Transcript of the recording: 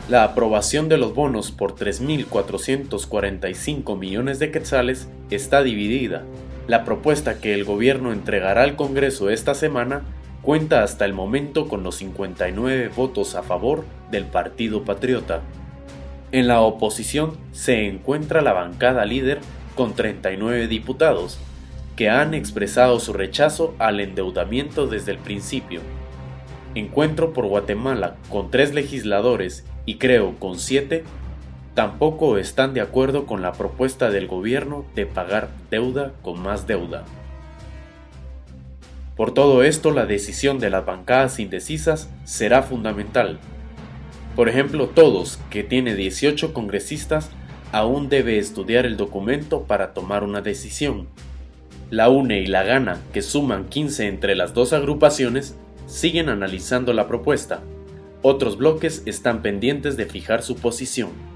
La aprobación de los bonos por 3.445 millones de quetzales está dividida. La propuesta que el gobierno entregará al Congreso esta semana cuenta hasta el momento con los 59 votos a favor del Partido Patriota. En la oposición se encuentra la bancada líder con 39 diputados, que han expresado su rechazo al endeudamiento desde el principio. Encuentro por Guatemala, con 3 legisladores y Creo con 7, tampoco están de acuerdo con la propuesta del gobierno de pagar deuda con más deuda. Por todo esto, la decisión de las bancadas indecisas será fundamental. Por ejemplo, Todos, que tiene 18 congresistas, aún debe estudiar el documento para tomar una decisión. La UNE y la Gana, que suman 15 entre las dos agrupaciones, siguen analizando la propuesta. Otros bloques están pendientes de fijar su posición.